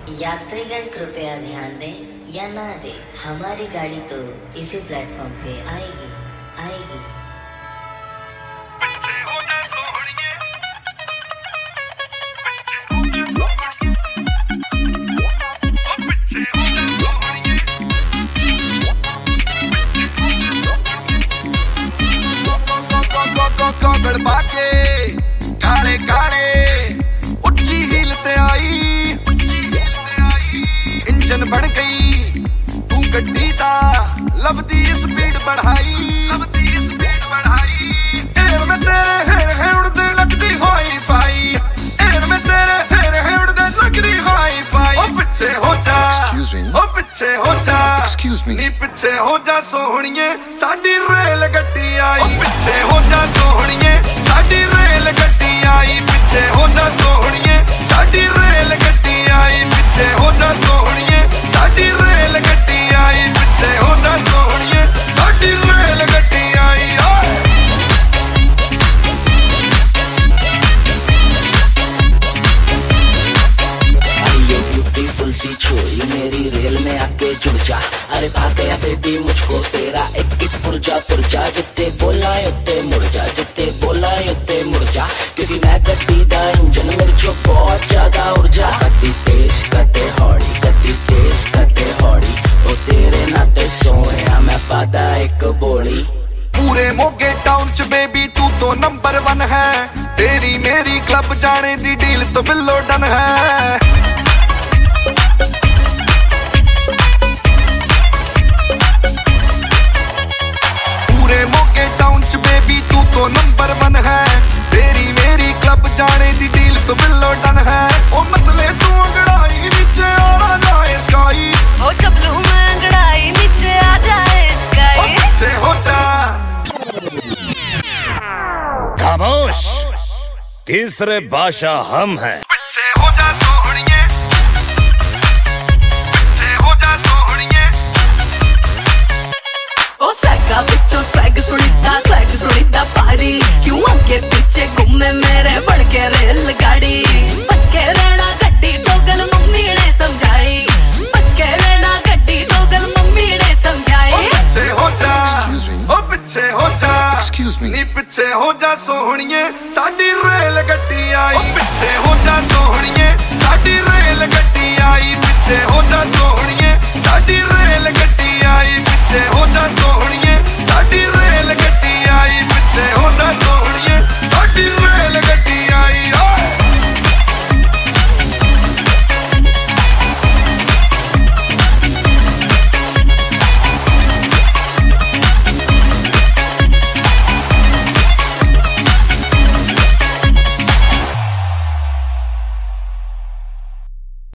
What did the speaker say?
यात्रीगण कृपया ध्यान दें या ना दें, हमारी गाड़ी तो इसी प्लेटफॉर्म पे आएगी आएगी। गॉगल पाके काले काले उच्ची हील ते आई, इंजन बन गई तू गड्डी दा लबदी स्पीड बढ़ाई, एयर में तेरे है उड़दे लगदी हाई फाई, एयर में तेरे है उड़दे लगदी हाई फाई। ओ पीछे हो जा, ओ पीछे हो जा, नी पीछे हो जा सोहणिए साडी रेल गड्डी आई। ओ पीछे हो जा सोहणिए साडी रेल गड्डी आई, पीछे हो जा सोहणिए साडी रेल गड्डी आई, पीछे हो जा सोहणिए साडी रेल गड्डी आई, पीछे हो जा सोहणिए साडी रेल गड्डी आई। ब्यूटीफुल सी छोरी मेरी रेल में आके जुड़ जा, अरे भाग गया बेबी मुझको तेरा एक एक पुरजा पुरजा, जितने बोला उत्ते मुड़ जा, जितने बोला उत्ते मुड़ जा, क्योंकि मैं गड्डी दा इंजन मेरे चो बहुत ज्यादा ऊर्जा। कदी तेज कदे हौली, कदी तेज कदे हौली, ओ तेरे नाते सोया मैं पादा एक बोली। पूरे मोगे टाउन च बेबी तू तो नंबर 1 है, तेरी मेरी क्लब जाने दी डील तो बिल्लो डन है। पूरे मोगे टाउन च बेबी तू तो नंबर 1 है, तेरी मेरी क्लब जाने दी डील तो बिल्लो डन है। ओ मतले तू अंगड़ाई नीचे आ जाए स्काई, ओ चपलू में अंगड़ाई नीचे आ जाए स्काई। ओ पीछे हो जा। खामोश, तीसरे बादशाह हम हैं।